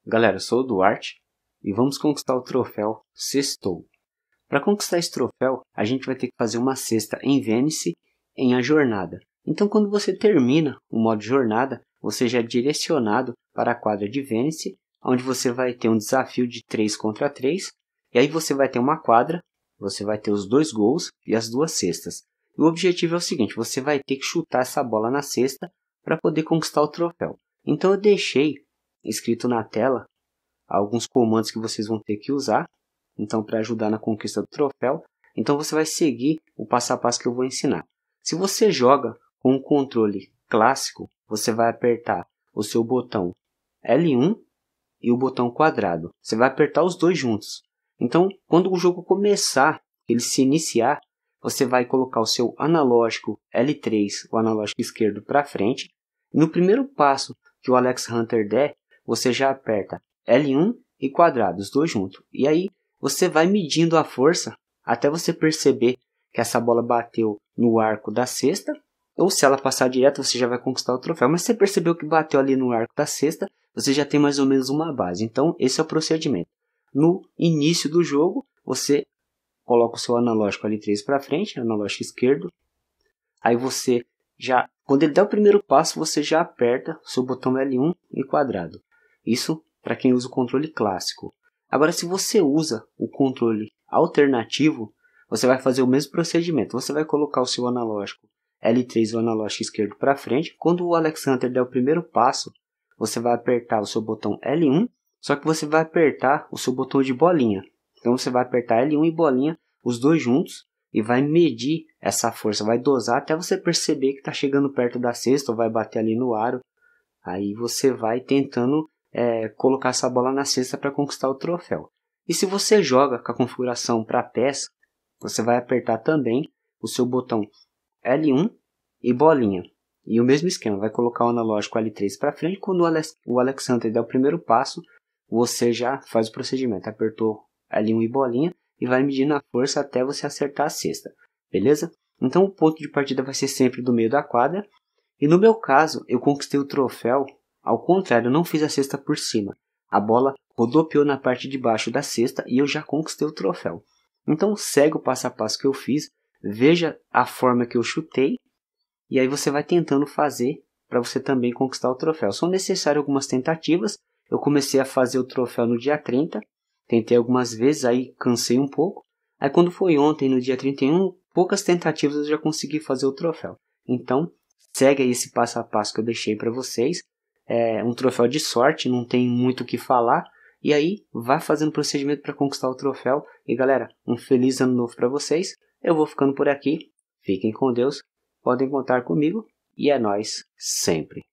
Galera, eu sou o Duarte e vamos conquistar o troféu Sextou. Para conquistar esse troféu, a gente vai ter que fazer uma cesta em Venice em A Jornada. Então, quando você termina o modo jornada, você já é direcionado para a quadra de Venice, onde você vai ter um desafio de 3 contra 3. E aí você vai ter uma quadra, você vai ter os 2 gols e as 2 cestas. E o objetivo é o seguinte, você vai ter que chutar essa bola na cesta para poder conquistar o troféu. Então eu deixei escrito na tela alguns comandos que vocês vão ter que usar, então para ajudar na conquista do troféu. Então você vai seguir o passo a passo que eu vou ensinar. Se você joga com um controle clássico, você vai apertar o seu botão L1 e o botão quadrado. Você vai apertar os dois juntos. Então, quando o jogo começar, ele se iniciar, você vai colocar o seu analógico L3, o analógico esquerdo para frente. No primeiro passo que o Alex Hunter der, você já aperta L1 e quadrado, os dois juntos. E aí você vai medindo a força até você perceber que essa bola bateu no arco da cesta. Ou se ela passar direto, você já vai conquistar o troféu. Mas se você percebeu que bateu ali no arco da cesta, você já tem mais ou menos uma base. Então esse é o procedimento. No início do jogo, você coloca o seu analógico L3 para frente, analógico esquerdo. Aí você já, quando ele der o primeiro passo, você já aperta o seu botão L1 e quadrado. Isso para quem usa o controle clássico. Agora, se você usa o controle alternativo, você vai fazer o mesmo procedimento. Você vai colocar o seu analógico L3 e o analógico esquerdo para frente. Quando o Alex Hunter der o primeiro passo, você vai apertar o seu botão L1, só que você vai apertar o seu botão de bolinha. Então você vai apertar L1 e bolinha, os dois juntos, e vai medir essa força, vai dosar até você perceber que está chegando perto da cesta, ou vai bater ali no aro. Aí você vai tentando colocar essa bola na cesta para conquistar o troféu. E se você joga com a configuração para pés, você vai apertar também o seu botão L1 e bolinha. E o mesmo esquema, vai colocar o analógico L3 para frente. Quando o Alex Hunter der o primeiro passo, você já faz o procedimento. Apertou L1 e bolinha e vai medindo a força até você acertar a cesta. Beleza? Então o ponto de partida vai ser sempre do meio da quadra. E no meu caso, eu conquistei o troféu. Ao contrário, eu não fiz a cesta por cima. A bola rodopiou na parte de baixo da cesta e eu já conquistei o troféu. Então segue o passo a passo que eu fiz. Veja a forma que eu chutei. E aí você vai tentando fazer para você também conquistar o troféu. São necessárias algumas tentativas. Eu comecei a fazer o troféu no dia 30. Tentei algumas vezes, aí cansei um pouco. Aí quando foi ontem, no dia 31, poucas tentativas eu já consegui fazer o troféu. Então, segue aí esse passo a passo que eu deixei para vocês. É um troféu de sorte, não tem muito o que falar. E aí, vai fazendo o procedimento para conquistar o troféu. E galera, um feliz ano novo para vocês. Eu vou ficando por aqui. Fiquem com Deus. Podem contar comigo. E é nóis sempre.